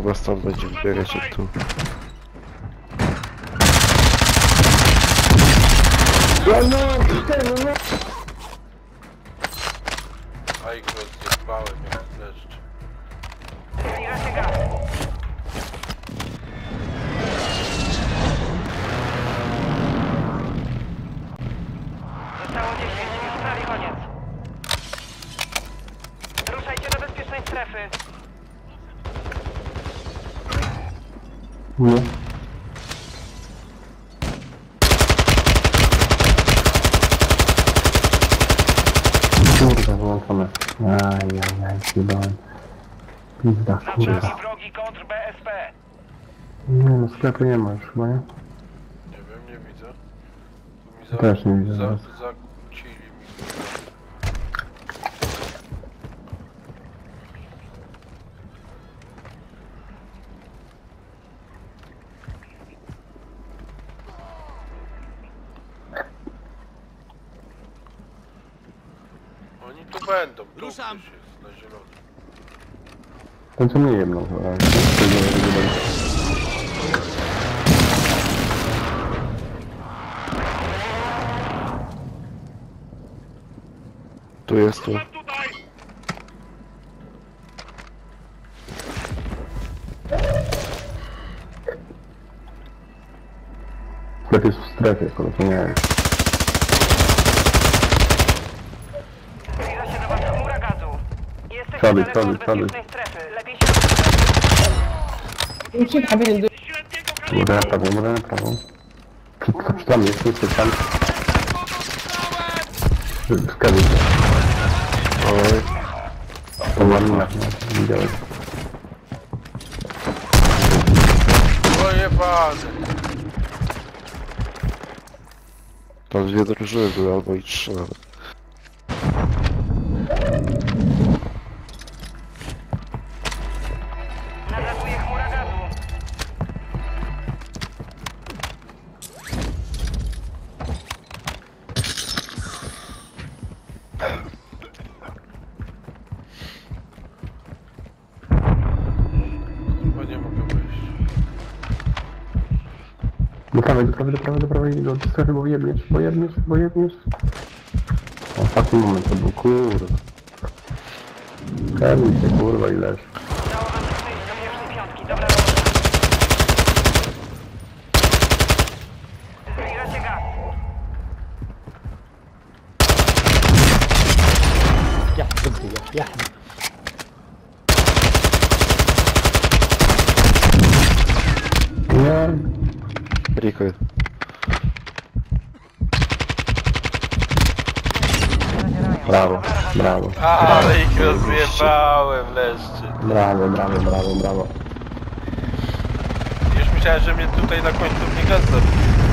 chyba stąd będzie wbiegać jak tu. A ich rozjebałem jak leszcz. Zbliża się gaz. Zostało 10, już prawie koniec. Ruszajcie do bezpiecznej strefy. Nie. Kurwa, wyłączone. Ajajaj, zjebałem. Pizda, Na kurwa. wrogi wrogi kontr BSP. Nie no, sklepu nie ma już chyba, nie? Nie wiem, nie widzę. Tu mi Też nie widzę teraz. Zakłócili mi. Oni tu będą, tu Ruszam. gdzieś jest, na zielono. Ten co mnie jebnął chyba. Tu jest tu. Sklep jest w strefie, skoro to nie jest. Zbliża się do was chmura gazu. Jesteście Schody, daleko od schody, bezpiecznej strefy. Lepiej się Może na prawą, może na prawą. Czy tam jest, jest tam. Wskazuj się. Oj, To ładnie, widziałeś. Pojebany! tam dwie drużyny były, albo i trzy nawet. nadlatuje chmura gazu. Kurwa, nie mogę wejść. Do prawej, do prawej, do strefy, bo jebniesz. O, taki moment to był, kurwa. Kamień się, kurwa, i leż. Udało wam się przejść do pierwszej piątki. Dobra robota. Zbliża się gaz. Nie. Riko, Brawo, brawo. Ale ich rozjebałem leszczy. Brawo. Już myślałem, że mnie tutaj na końcu mnie gaz zabił.